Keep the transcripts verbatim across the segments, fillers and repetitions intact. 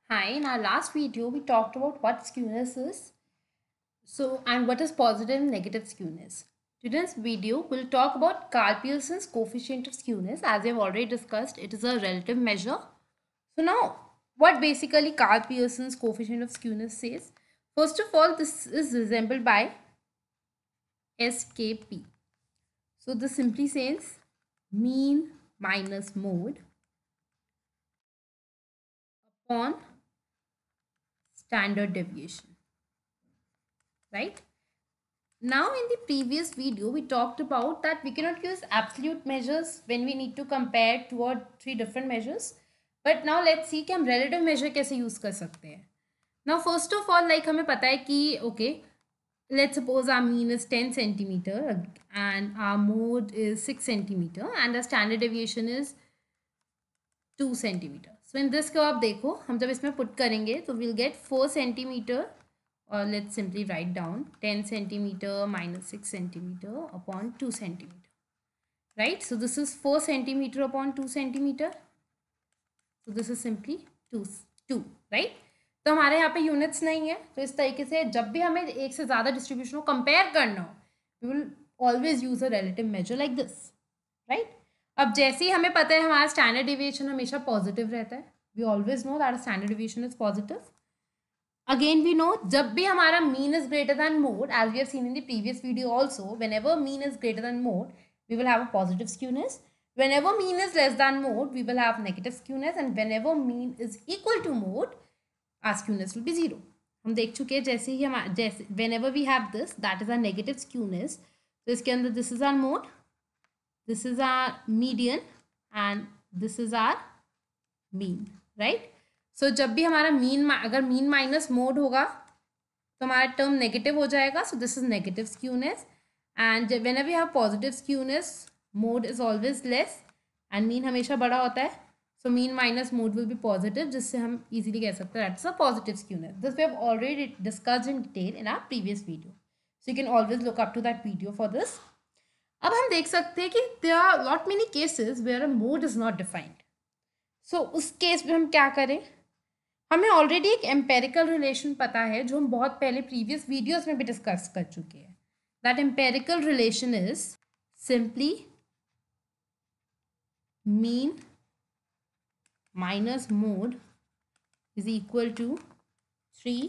Hi, in our last video, we talked about what skewness is. So, and what is positive and negative skewness. Today's video, we'll talk about Carl Pearson's coefficient of skewness. As we have already discussed, it is a relative measure. So now, what basically Carl Pearson's coefficient of skewness says? First of all, this is resembled by S K P. So this simply says mean minus mode upon standard deviation, right? Now in the previous video, we talked about that we cannot use absolute measures when we need to compare two or three different measures. But now let's see कि हम relative measure कैसे use कर सकते हैं. Now first of all, like हमें पता है कि okay, let's suppose our mean is ten centimeter and our mode is six centimeter and our standard deviation is two centimeter. So in this को आप देखो, हम जब इसमें put करेंगे तो we'll get four centimeter, or let's simply write down ten centimeter minus six centimeter upon two centimeter, right? So this is four centimeter upon two centimeter. So this is simply two, two, right? तो हमारे यहाँ पे units नहीं है, तो इस तरीके से जब भी हमें एक से ज़्यादा डिस्ट्रीब्यूशन को कंपेयर करना हो, we will always use a relative measure like this, right? अब जैसे ही हमें पता है हमारा स्टैंडर्ड डिविएशन हमेशा पॉजिटिव रहता है, we always know that standard deviation is positive. Again, we know जब भी हमारा mean is greater than mode, as we have seen in the previous video also, whenever mean is greater than mode, we will have a positive skewness. Whenever mean is less than mode, we will have negative skewness, and whenever mean is equal to mode, our skewness will be zero. हम देख चुके हैं जैसे ही हम जैसे whenever we have this, that is our negative skewness. तो इसके अंदर this is our mode, this is our median, and this is our mean, right? So so, जब भी हमारा मीन अगर मीन माइनस मोड होगा तो हमारा टर्म नेगेटिव हो जाएगा. So this is negative skewness, and whenever we have positive skewness mode is always less and mean हमेशा बड़ा होता है. So mean minus mode will be positive, जिससे हम इजीली कह सकते हैं that's a positive skewness. This we have already discussed in detail in our previous video, so you can always look up to that video for this. अब हम देख सकते हैं कि there are lot many cases where a mode is not defined. So उस case में हम क्या करें? हमें ऑलरेडी एक एम्पेरिकल रिलेशन पता है जो हम बहुत पहले प्रीवियस वीडियोस में भी डिस्कस कर चुके हैं. That empirical relation is simply mean minus mode is equal to three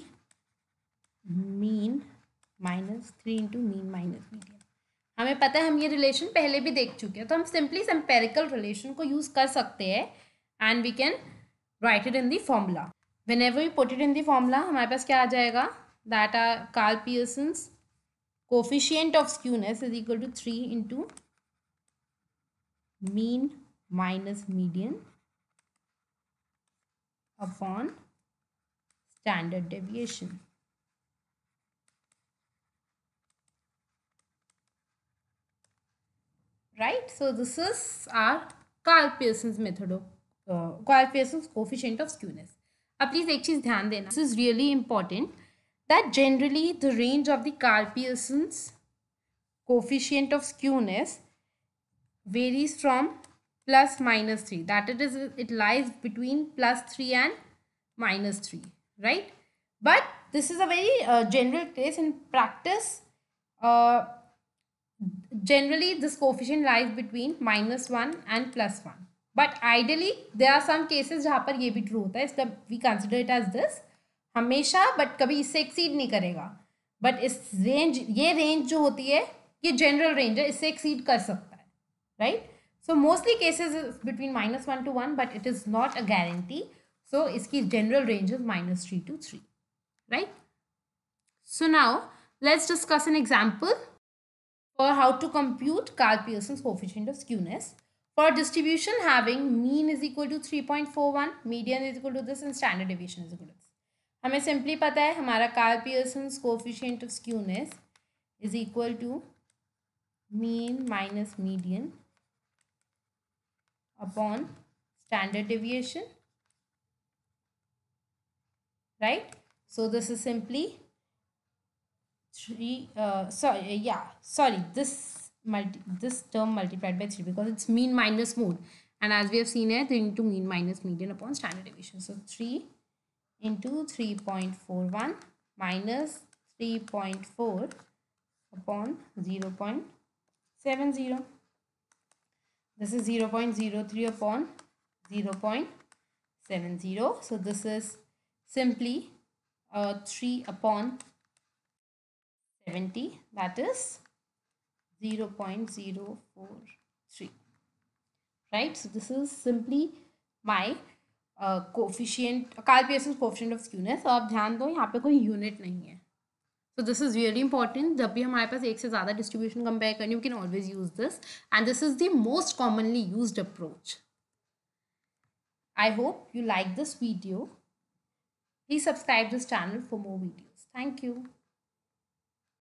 mean minus three into mean minus median. हमें पता है, हम ये रिलेशन पहले भी देख चुके हैं, तो हम सिंपली इस एम्पेरिकल रिलेशन को यूज कर सकते हैं and we can write it in the formula. Whenever we put it in the formula, हमारे पास क्या आ जाएगा? That our Carl Pearson's coefficient of skewness is equal to three into mean minus median upon standard deviation. Right? So this is our Carl Pearson's method of uh, Carl Pearson's coefficient of skewness. अब please एक चीज ध्यान देना, this is really important, that generally the range of the Karl Pearson's coefficient of skewness varies from plus minus three, that it is it lies between plus three and minus three, right? But this is a very general case. In practice generally this coefficient lies between minus one and plus one. But ideally there are some cases जहाँ पर ये भी true होता है, इसलिए we consider it as this हमेशा, but कभी इससे एक्सीड नहीं करेगा. बट इस रेंज, ये रेंज जो होती है ये जनरल रेंज है, इससे एक्सीड कर सकता है, right? So mostly cases between minus one to one, but it is not a guarantee. So इसकी general range is minus three to three, right? So now let's discuss an example for how to compute Carl Pearson's coefficient of skewness. For distribution having mean is equal to three point four one, median is equal to this, and standard deviation is equal to this. हमें simply पता है हमारा Carl Pearson's coefficient of skewness is equal to mean minus median upon standard deviation, right? So this is simply three uh sorry yeah sorry this multi this term multiplied by three, because it's mean minus mode, and as we have seen here, three into mean minus median upon standard deviation. So three into three point four one minus three point four upon zero point seven zero. This is zero point zero three upon zero point seven zero. So this is simply uh, three upon seventy, that is zero point zero four three. Right? So this is simply my uh, coefficient, Karl Pearson's coefficient of skewness. और आप ध्यान दो यहाँ पे कोई unit नहीं है. So this is really important. जब भी हमारे पास एक से ज़्यादा distribution compare करनी, you can always use this, and this is the most commonly used approach. I hope you like this video. Please subscribe this channel for more videos. Thank you.